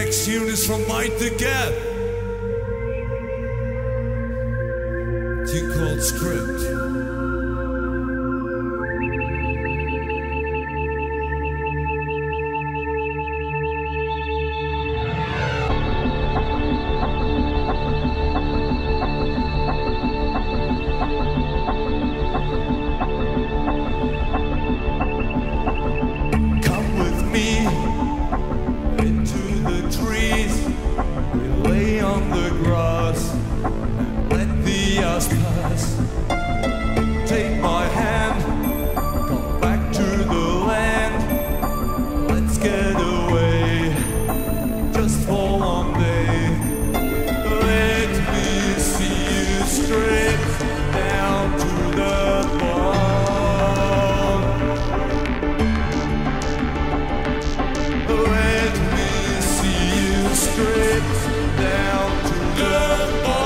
next tune is from Mind the Gap. Tune called Script. Take my hand, come back to the land. Let's get away, just for one day. Let me see you straight down to the bone. Let me see you straight down to the bone.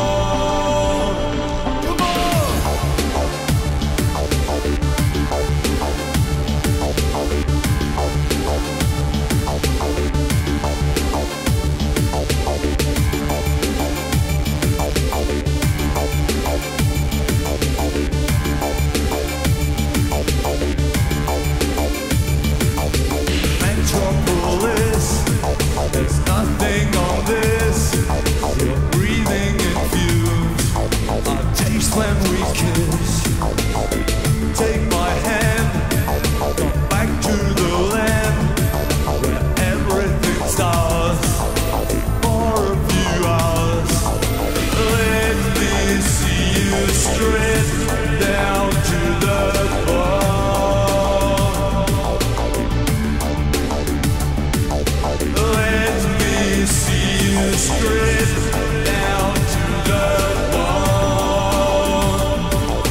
There's nothing on this. You're breathing in fumes. Our taste when we kiss. Take my hand, come back to the land where everything starts for a few hours. Let me see you straight down to the bone. Straight down to the bone.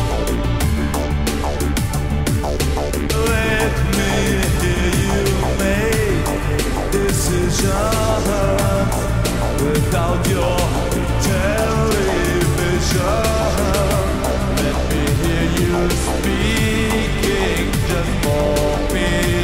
Let me hear you make decisions without your television. Let me hear you speaking just for me.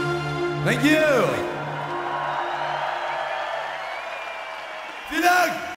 Thank you. Vielen Dank.